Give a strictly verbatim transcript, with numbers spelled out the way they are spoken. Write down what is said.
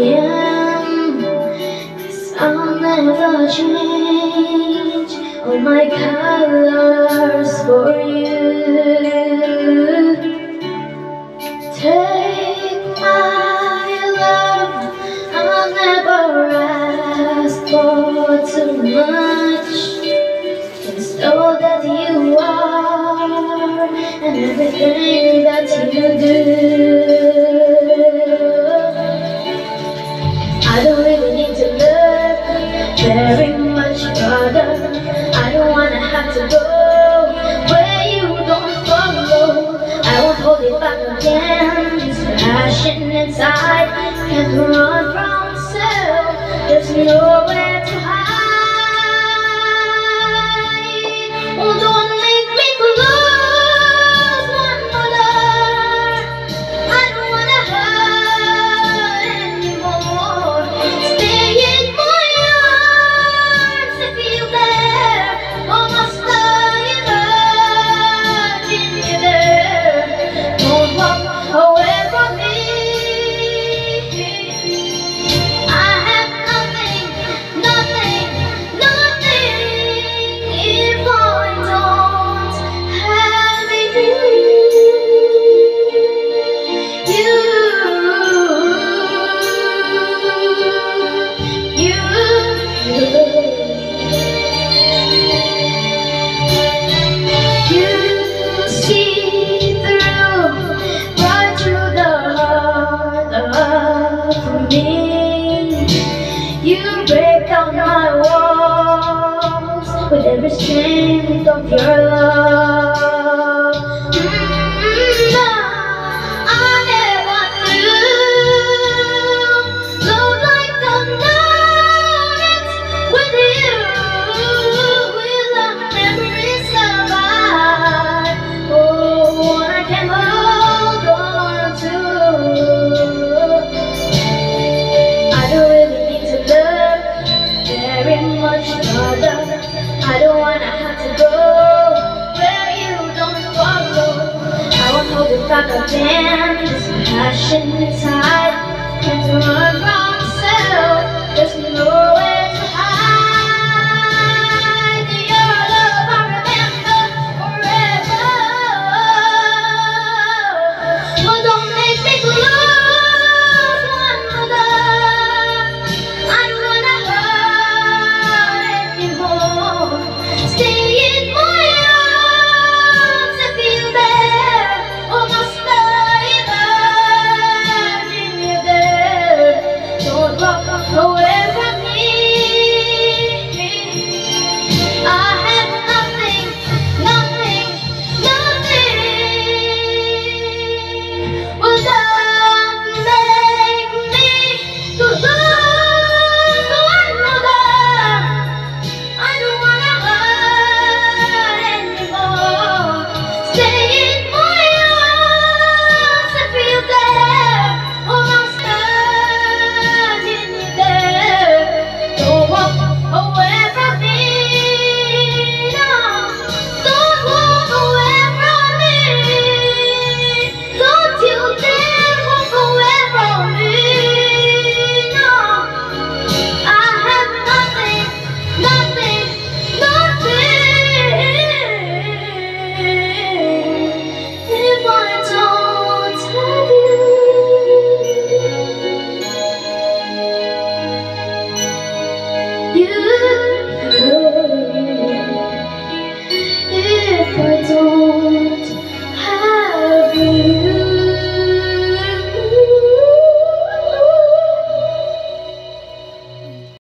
am. 'Cause I'll never change all my colors for you. Take my love, I'll never ask for too much. It's all that you are and everything that you do. I don't really need to look very much further. I don't wanna have to go where you don't follow. I won't hold it back again. This passion inside can't run from myself. There's nowhere to hide. Oh, don't make me close one more. I don't wanna hurt anymore. Stay in my arms if you dare. Oh, must I imagine you there? Don't walk away from me. I have nothing, nothing, nothing if I don't have you. You, you, you see through, right through the heart of me. You break down my walls with every strength of your love. Mm, I never knew love like I've known it with you. Will our memories survive? Oh, I can hold on to. I don't really need to look very much further. I don't wanna have to go where you don't follow. I won't hold it back again. This passion inside can't run from myself. There's nowhere to hide. Your love I remember forever. Oh, don't make me close one more. I don't wanna hurt anymore. Stay in my arms if you dare. Oh, must I imagine you there? Don't walk away from me. I have nothing, nothing, nothing. Well, don't make me close one more. I don't wanna hurt anymore. Stay in my arms if you dare. Oh, I'm standing there. Don't walk away from me. No, don't walk away from me. Don't you dare walk away from me. No, I have nothing, nothing, nothing if I don't have you. You, you.